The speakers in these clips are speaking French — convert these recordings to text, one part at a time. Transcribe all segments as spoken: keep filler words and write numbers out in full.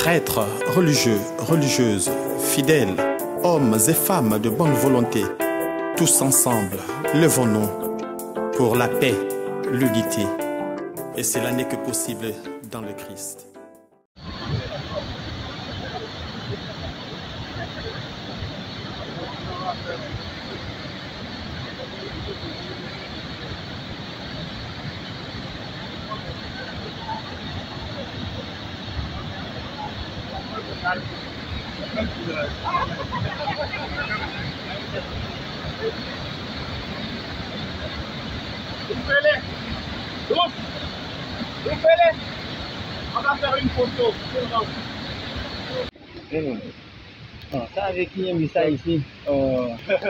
Prêtres, religieux, religieuses, fidèles, hommes et femmes de bonne volonté, tous ensemble, levons-nous pour la paix, l'unité. Et cela n'est que possible dans le Christ. On va faire une photo. Oh, ça avec qui a mis ça ici? Oh.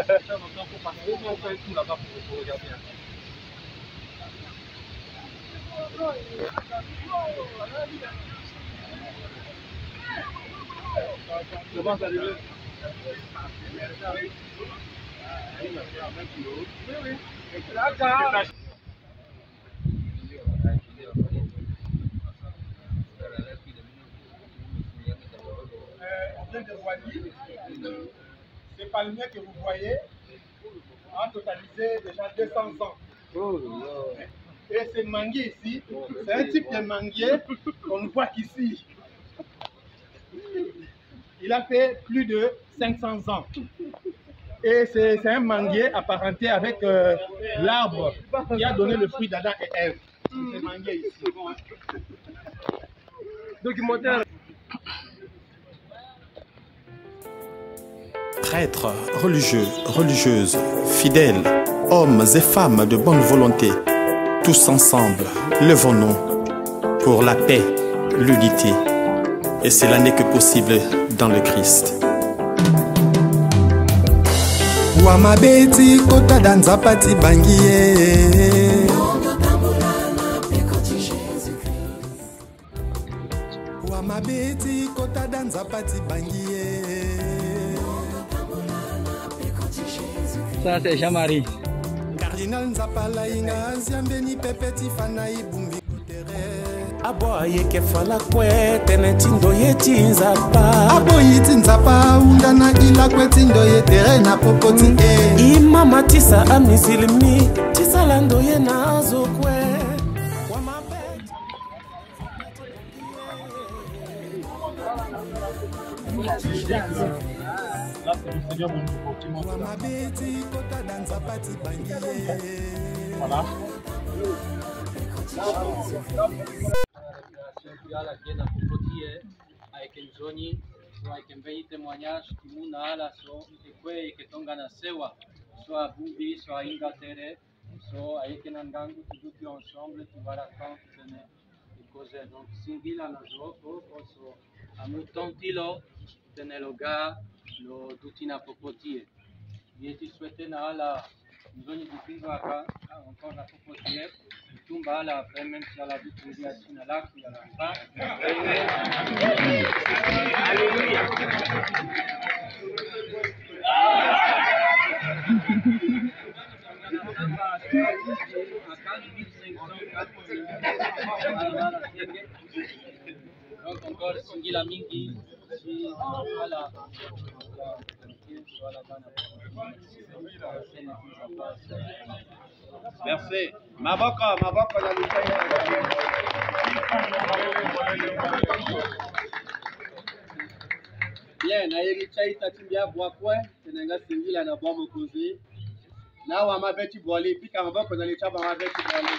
Comment ça arrive? On vient de Wally. Ces palmiers que vous voyez ont totalisé déjà deux cents ans. Et ce manguier ici, c'est un type de manguier qu'on ne voit qu'ici. Il a fait plus de cinq cents ans. Et c'est un manguier apparenté avec euh, l'arbre qui a donné le fruit d'Adam et Ève. C'est manguier ici. Documentaire. Prêtres, religieux, religieuses, fidèles, hommes et femmes de bonne volonté, tous ensemble, levons-nous pour la paix, l'unité. Et cela n'est que possible dans le Christ. Wamabeti kota danza pati bangiye Wamabeti kota danza pati bangiye. Ça c'est Jean-Marie. Cardinal Nzapala inga ziambeni pepeti fana ibumbi kutere. Abo ayeke fala kwe tene tindo yeti nzapa. Abo yiti nzapa undana ila kwe tindo yetere na popoti e. Ima matisa amizilimi tisa lando ye nazo kwe. Voilà. Ala kienda kupotie aikenzoni so aikembei témoignage kimuna ala so ekwe iketonga na sewa so abubi so ingatere so aikena ngangu tuduki ensemble tubara quand tene ikoze donc singila na zoko so amutantilo tene loga lo dutina popotie yeti souhaité na ala nzoni dupinga aka encore na popotie tumba ala après même si ala dutungia sina la ya la fa alléluia donc encore singila mingi si ala Merci. Mabaka, mabaka na lutaya. Bien, na yeri chai tatimbia bwakwe, tenenga singila na bomo kozi. Na wa mabeti bwali, pika mabaka na lichaba mabeti bwali.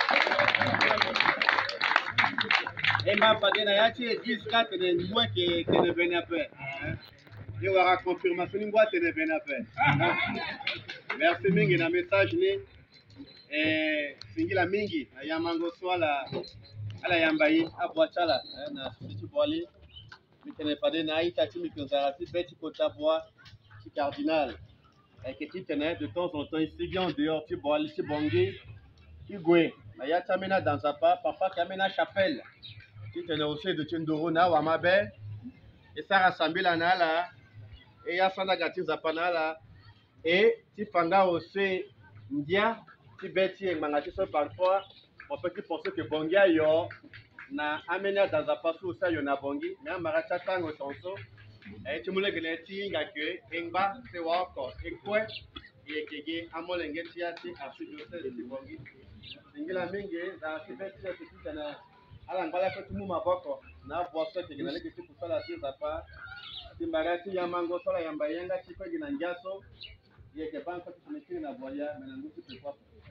Emma padena yachi dix quatre ne mwe ke tene bene ape. Je vais avoir confirmation ni boîte ne bene ape. Merci mingi na message ni. Eh, singila mingi ya mango swala ala yambayi abwachala na siti bwali mitene pade na ita timi konzarati beti kota bois ti cardinal et que tu tenais de temps en temps ici bien en dehors tu bwali ti bongi ti gwe na ya tamena dans sa pa papa kamena chapelle tu tenais aussi de tindoro na wa mabe et ça rassembla na la et ya sana gati za panala et ti fanga aussi ndia ti beti nganga ti so parfois on peut penser que bongia yo na amenya dans pasu sa yo na bongi na maracha tango sonso e chimule gele tinga ke engba se wako ekwe yekege amolenge tiati asujo se de bongi ingila mingi za sibeti ya tuta na ala ngala ko tumu maboko na boso ke na leke tuku sala tiza pa timbarati ya mango sola ya mbayenga chiko gina njaso yeke banko tumekinga na boya menangu tupe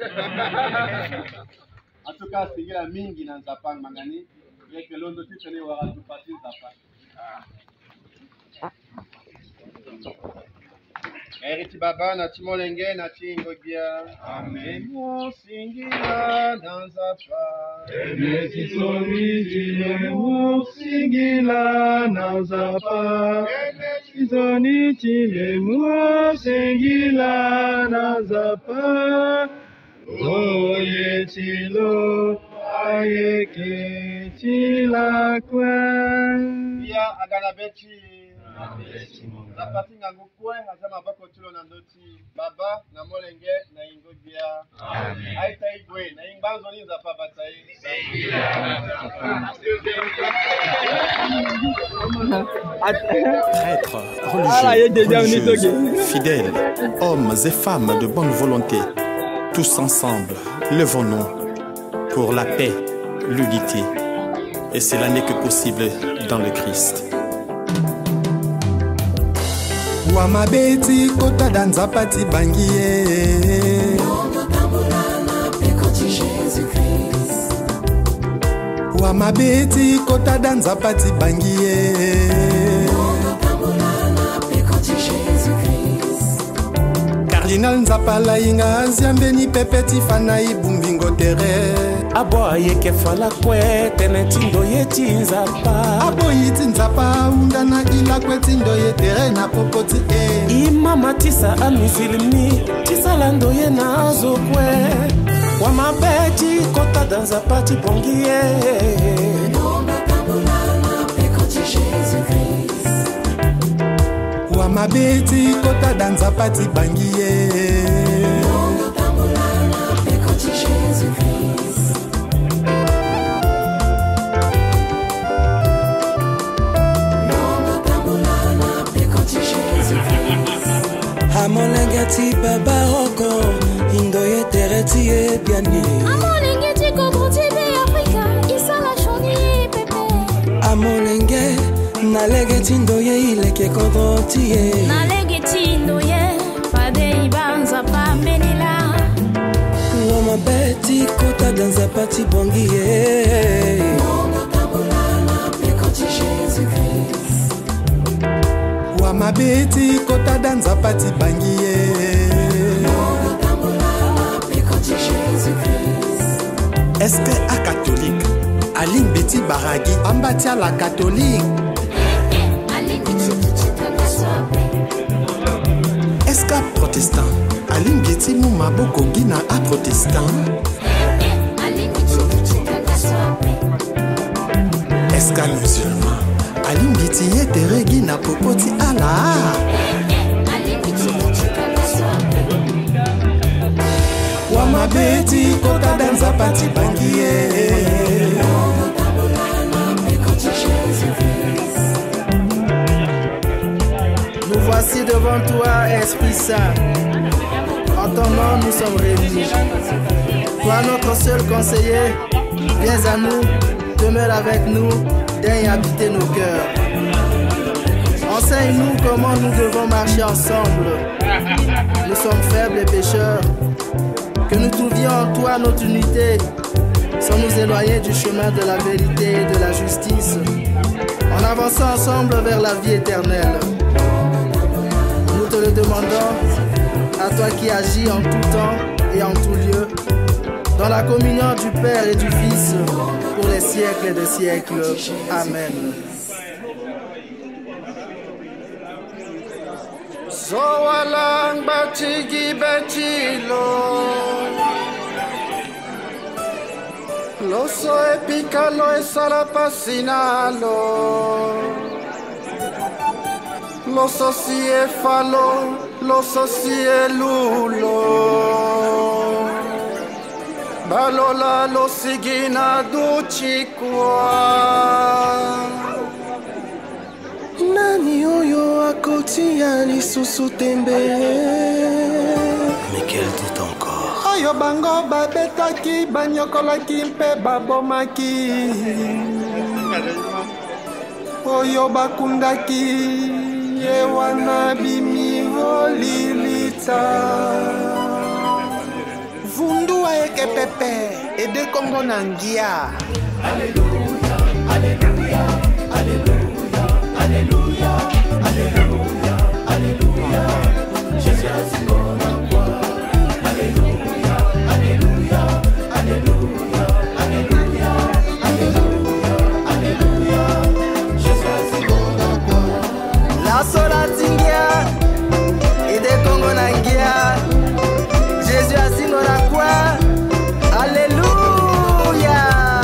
en tout cas, c'est la mingi dans Zapang Mangani. Et que l'on doit tenir au Ratu Pati Zapang. Eriti Baba, Nati Molenge, Nati Ngogia. Amen. Mon singila dans Zapang. Eriti Soliti, mon singila dans Zapang. Eriti Soliti, mon singila dans Zapang. Oye chilo aye ke chila kwen ya agana beti na pati ngangu kwen azama bako chilo na ndoti baba na molenge na ingodia amen aita igwe na ingbanzo ni za papa tai prêtres, religieux, fidèles, hommes et femmes de bonne volonté. Tous ensemble, levons-nous pour la paix, l'unité. Et cela n'est que possible dans le Christ. Wamabeti kota danza pati bangiye Wamabeti kota danza pati bangiye Cardinal Nzapala inga ziambeni pepeti fana ibumbingo tere Abo yeke fala kwe tenetindo yeti nzapa Abo yiti nzapa undana ila kwe tindo yetere na popoti e Imama tisa amifilmi tisa lando ye nazo kwe Wamabeti kota danza pati bongiye Wamabeti kota danza pati bangiye Amolengeti baba oko indo ye tereti e biani Amolengeti kobroti be Afrika isala choni pepe Amolenge nalegeti ndo ye ileke kobroti e Nalegeti ndo ye fade ibanza pa menila Wamabeti kota danza pati bongi e Wamabeti kota danza pati bangiye Est-ce que à catholique Aline Betty Baragi ambati à la catholique Est-ce qu'à protestant Aline Betty Moumaboko Guina à protestant Est-ce qu'à musulman Aline Betty Yetere Guina Popoti Allah Wamabeti kota danza pati bangiye Nous voici devant toi, Esprit Saint. En ton nom, nous sommes réunis. Toi, notre seul conseiller, viens à nous, demeure avec nous, daigne habiter nos cœurs. Enseigne-nous comment nous devons marcher ensemble. Nous sommes faibles et pécheurs. Que nous trouvions en toi notre unité, sans nous éloigner du chemin de la vérité et de la justice, en avançant ensemble vers la vie éternelle. Nous te le demandons, à toi qui agis en tout temps et en tout lieu, dans la communion du Père et du Fils, pour les siècles des siècles. Amen. Zoalang batigi betilo Loso epicalo e salapasinalo Loso si e falo Loso si e lulo balola losigi na duchikwa. Nani oyo akotia lisusu tembe? Mais quel doute encore? Oyo bango babetaki banyokolaki mpe babomaki. Oyo bakundaki ewana bimi olilita. Vundu aeke pepe ede Kongo nangia. Alléluia, alléluia, alléluia, alléluia, alléluia, alléluia. Jésus a si bon à quoi. Alléluia, alléluia, alléluia, alléluia, alléluia, alléluia. Jésus a si bon à quoi. La sola tingia ede Kongo nangia. Jésus a si bon à quoi. Alléluia.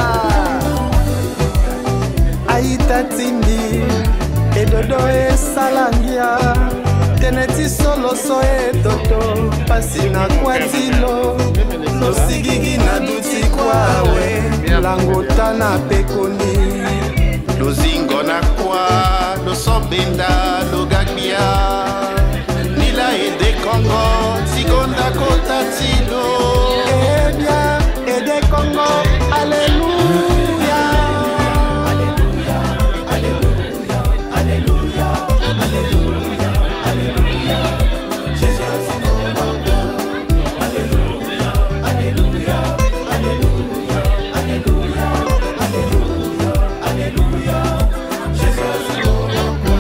Aïta tindi edodo e salangia. Teneti solo so e dodo pasi na kwatilo. No sigigi na duti kwawe langota na pekoni. Lozingo na kwa, lo sobenda, lo gagbia. Nila ede Congo, sigonda kota tilo. Eh bien, ede Congo, alléluia. Alléluia, alléluia, alléluia, alléluia, alléluia. Jésus a si bon à quoi. Alléluia, alléluia, alléluia, alléluia, alléluia, alléluia. Jésus a si bon à quoi.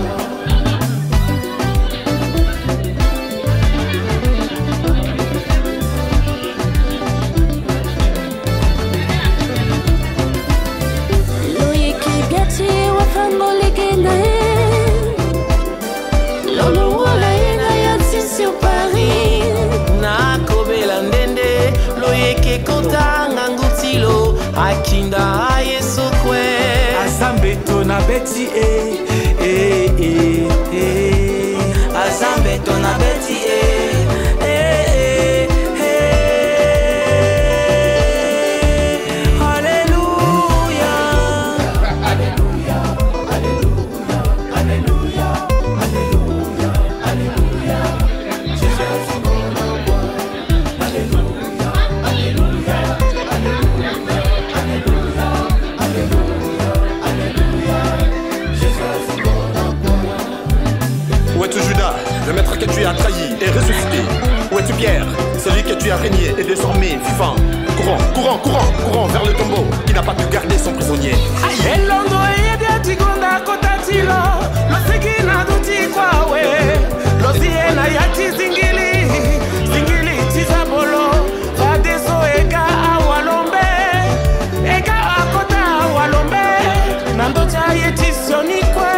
Loyeki biati wafango legenda Lolo wala yena yatsi sur Paris. Na kobela ndende loyeke kotanga ngutilo akinda yesu kwe Azambeto na beti eh eh eh eh Azambeto na beti eh eh eh eh Alléluia. Alléluia, alléluia, alléluia, alléluia, alléluia. Jésus a si bon à quoi. Alléluia, alléluia, alléluia, alléluia, alléluia, alléluia. Jésus a si bon à quoi. Où es-tu Judas, le maître que tu as trahi et ressuscité? Où es-tu Pierre, celui que tu as régné et désormais vivant? Courons, courons, courons, courons vers le tombeau qui n'a pas pu garder son prisonnier. Elongo yedi tigonda kotatilo losigi na duti kwawe losiena yati zingili zingili tizabolo fadeso ega awalombe ega akota awalombe nandocha yeti sionikwe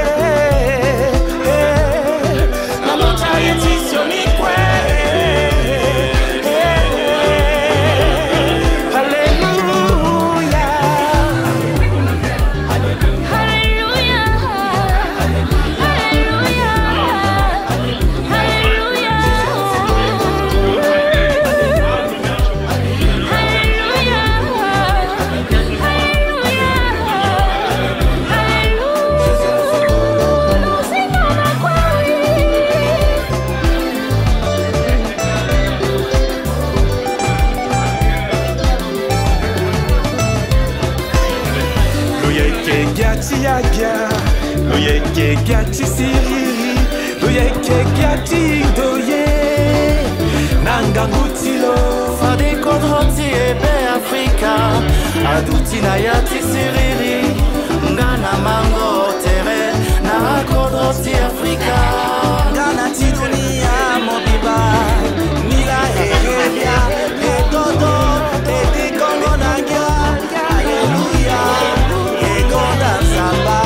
nandocha yeti sionikwe. Loyeke gati siriri Loyeke gati doye Nanga ngutilo Fade kodroti ebe Afrika. Aduti na yati siriri. Ngana mango tere na kodroti Afrika. Ngana ti dunia mobiba. Nila erebia etodo eti Kongo nangia. Alléluia. Egonda samba.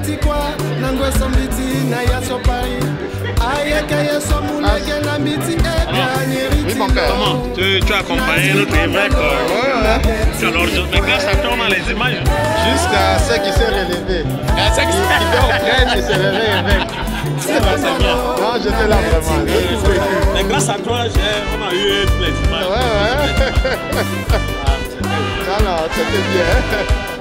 mbiti kwa nangwe so mbiti na ya so Paris ayeke ye so mulege na mbiti e Oui mon père. Comment tu, tu as accompagné notre évêque euh, tu as l'ordre mais grâce à toi on a les images. Jusqu'à ce qui s'est relevé. À ce qui s'est relevé, il s'est réveillé évêque. C'est bien, c'est bien. Non, j'étais là vraiment. Mais grâce à toi, on a eu toutes les images. Ouais, ouais. Non, non, c'était bien.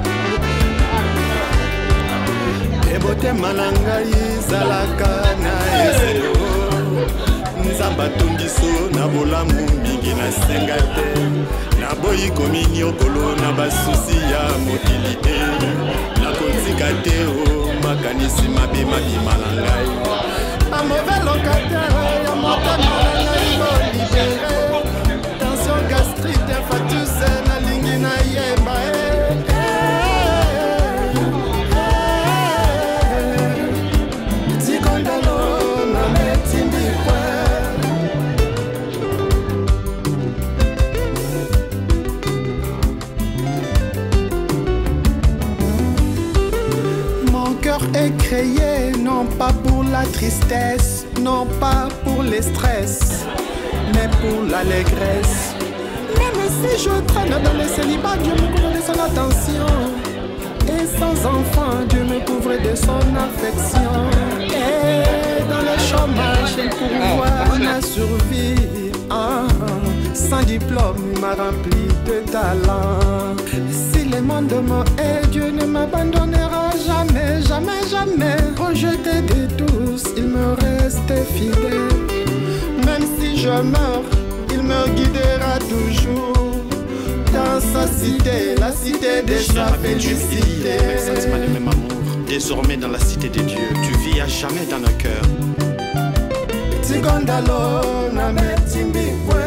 Ebote manangai zalaka na eselo Nzamba tungiso na bolamu mingi na senga te Na boyi komi nyokolo na basusi ya mokili te Na kotika te o makanisi mabe mabima na ngai A mauvais locataire ya motema na ngai mo libere Tension gastrite infarctus na lingi na yeba e Est créé non pas pour la tristesse, non pas pour les stress, mais pour l'allégresse. Même si je traîne dans le célibat, Dieu me couvre de son attention. Et sans enfant, Dieu me couvre de son affection. Et dans le chômage, il pourvoit ma survie. Ah, sans diplôme, il m'a rempli de talent. Si le monde me hait, Dieu ne m'abandonnera jamais, jamais, jamais. Rejeté de tous, il me reste fidèle. Même si je meurs, il me guidera toujours. Dans sa cité, la cité de sa félicité. Sentiment de même amour, désormais dans la cité de Dieu, tu vis à jamais dans nos cœurs. Tigondalo na metimbi kwe.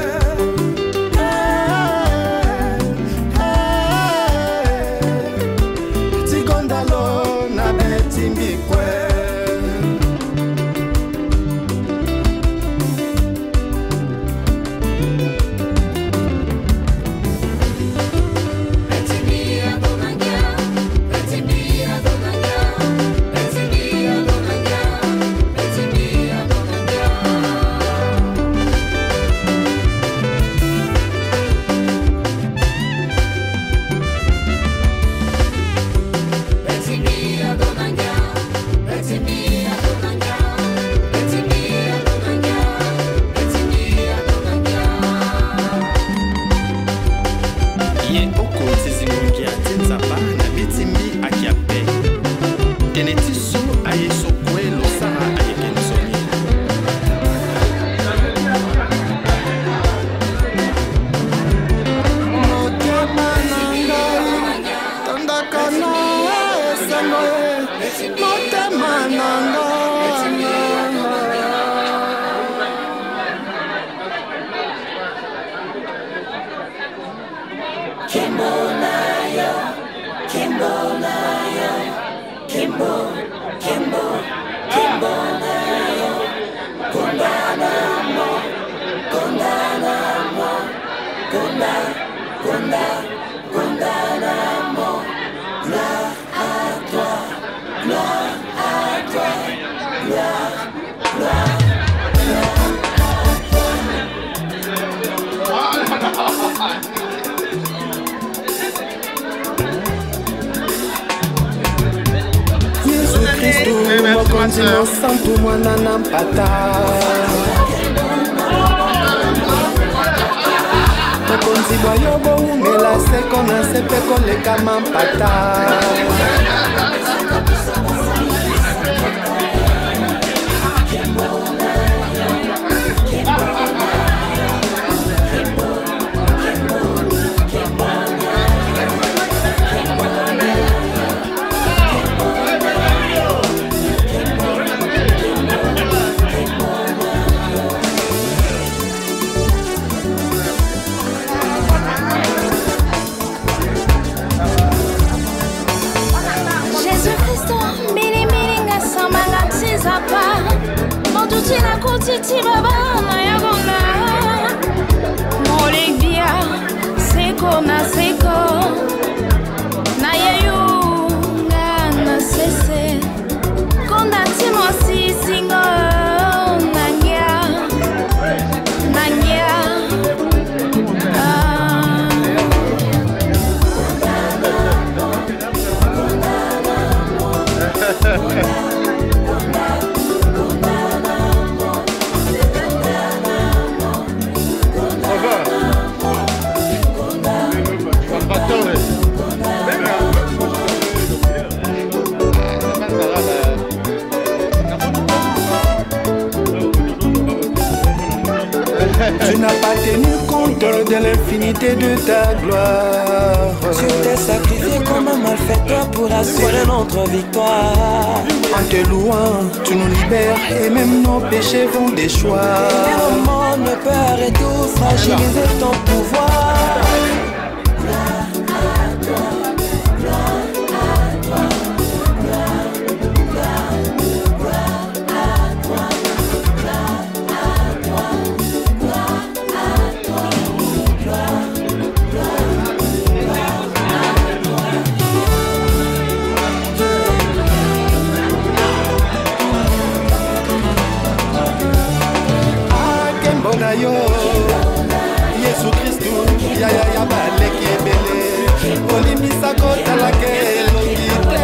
Mokonzimo santu mwana na mpata Mokonzi boyo boungela seko na sepe koleka mampata Titi baba na yagona Molevia seko na seko Na yeyu na na sese Tu n'as pas tenu compte de l'infinité de ta gloire. Tu t'es sacrifié comme un malfaiteur pour assurer notre victoire. En te louant, tu nous libères et même nos péchés vont déchoir. Et le monde ne peut arrêter ou fragiliser ton pouvoir. Yo, Yesu Christu, ya ya ya baleki ebele, olimisa kota lake elokite.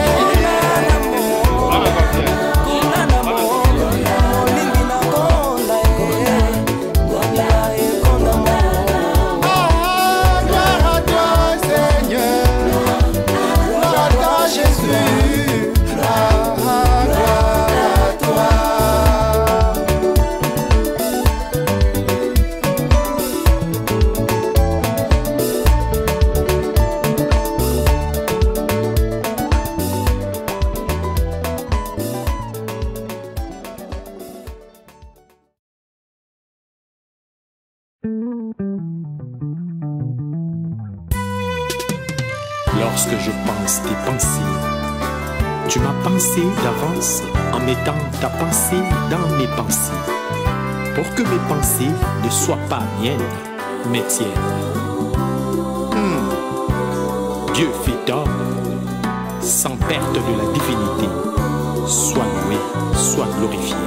Lorsque je pense tes pensées, tu m'as pensé d'avance en mettant ta pensée dans mes pensées, pour que mes pensées ne soient pas miennes, mais tiennes. Hmm. Dieu fait d'homme, sans perte de la divinité, sois loué, sois glorifié.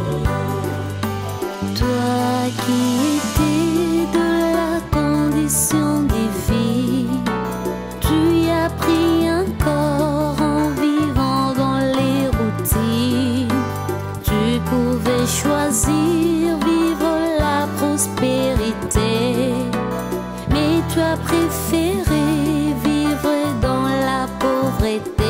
Toi qui étais de la condition divine, tu as pris un corps en vivant dans les routines. Tu pouvais choisir vivre la prospérité, mais tu as préféré vivre dans la pauvreté.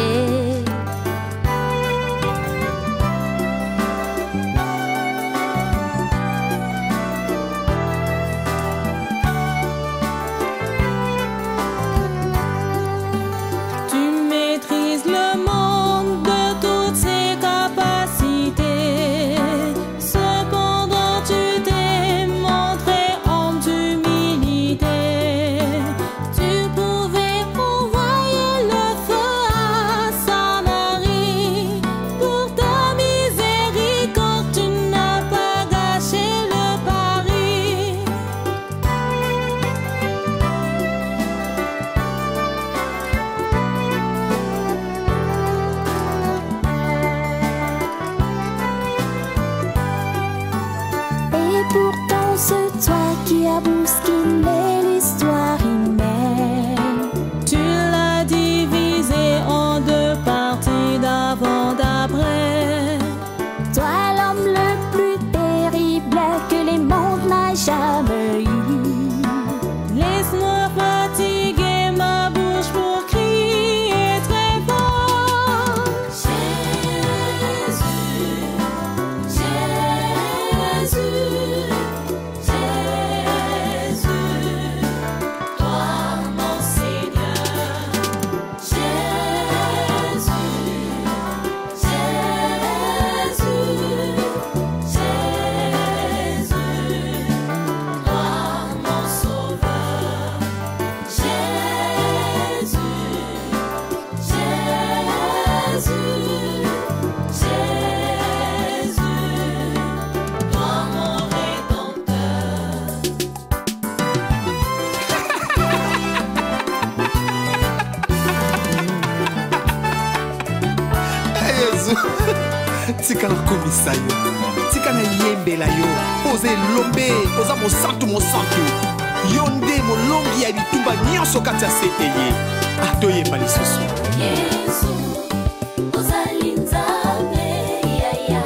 Tika na komisa yo, tika na yembela yo, oze lombe, oza mosantu mosantu. Yonde molongi ya bitumba nyonso kati ya sete ye. Ato yemba lisusu. Yesu, ozali nzambe, ya ya.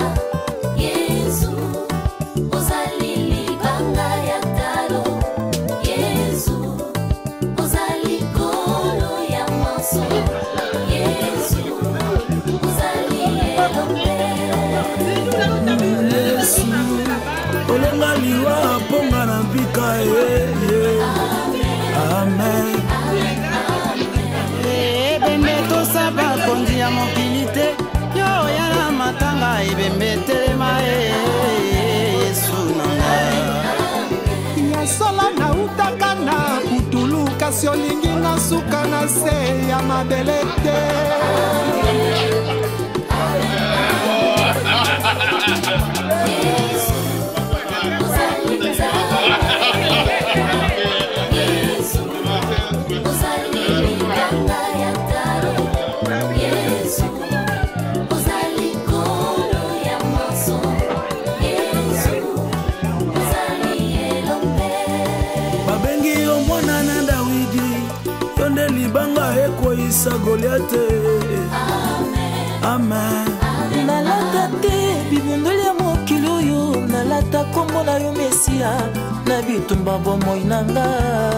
Yesu, ozali libanga ya talo. Yesu, ozali kolo ya maso. Yesu, ozali elombe. Yesu, olonga liwa ponga na mpika ye amen ebembe tosaba kondi ya mokili te yo yana matanga ebembe telema Yesu nanga yasola na utaka na putulu kasi olingi na suka na se ya mabele te Goliath amen nalata te bibundoli ya mokili oyo nalata kombo na yo Mesia na bitumba bomoi nanga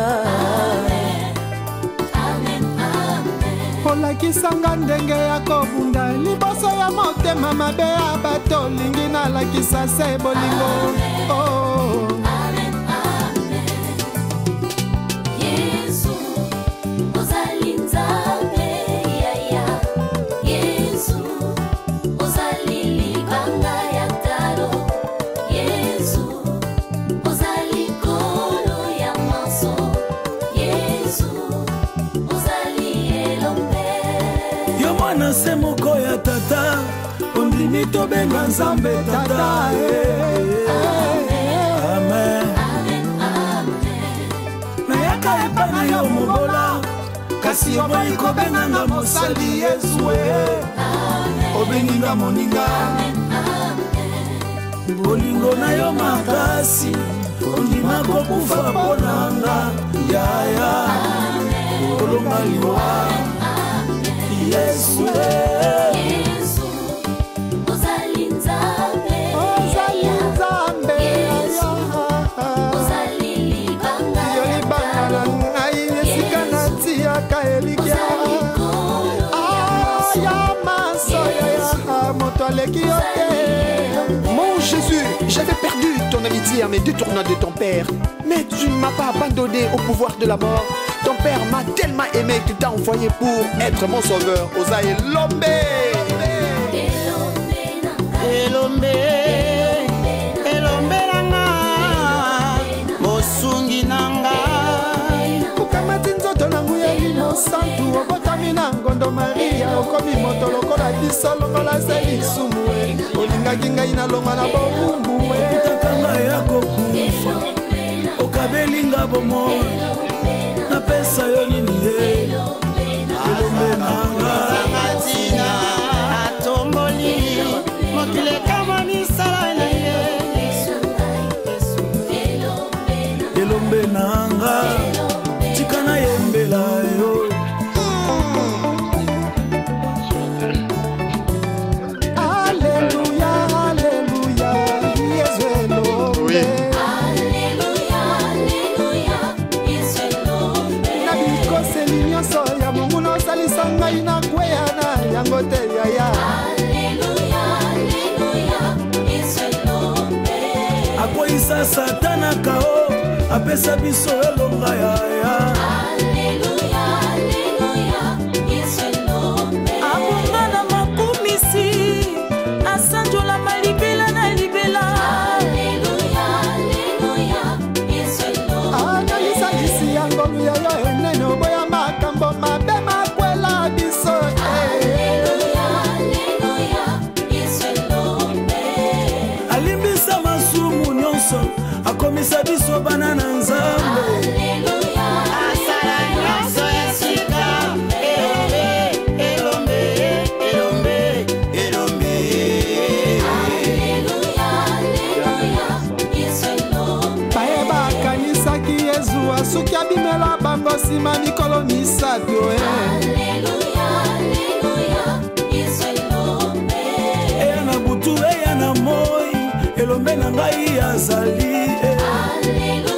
olakisanga ndenge ya kobunda liboso ya motema mabe ya bato lingi nalakisa se bolingo oh. se moko ya tata ondimi tobenga nzambe tata amen nayaka epa na yo mobola kasi oboyi kobenganga mosali Yesu obeninga moninga bolingo na yo makasi ondima kokufa mponanga yaya olonga liwa Yesu Yesu ozali nzambe ozali nzambe ozali libanga yo libanga na ngai esika natiaka elikya aya masoya ya moto aleki yo te. Mon Jésus, j'avais perdu ton amitié en me détournant de ton Père, mais tu ne m'as pas abandonné au pouvoir de la mort. Ton Père m'a tellement aimé que tu t'as envoyé pour être mon sauveur. Osaïe Lombe. Elombe, Elombe nanga, mosungi nanga. Ukamati nzoto nangu ya lino santu, obotami na ngondo Maria, okomi moto lokola biso lokola seli sumue, olingaki ngai na longa na bobumu we. Utakanga yako kufa, okabelinga bomo. Pesa yo nini ye Elombe nanga Matina atomboli mokile kama misala na ye Elombe nanga tika na yembela yo Alléluia alléluia Yesu Elombe ya mungu na salisa ngai na kweya na yango te yaya Alleluia Alleluia Iselombe akoisa satana kao apesa biso elonga yaya Alleluia Alleluia Iselombe abonga na makumisi asanjola malibela na libela Alleluia Alleluia Iselombe analisa isi yango yayo enene oboya makambo mabe makwela biso Alleluia Alleluia Iselombe alimbisa masumu nyonso akomisa biso bana na nzambe Alleluia asala nyonso esika Elombe Elombe Elombe Alleluia Alleluia Iselombe bayeba akanisaki Yesu asuki abimela bango nsima mikolo misato Alleluia Alleluia Iselombe eya na butu eya na moi elombe na ngai azali Alleluia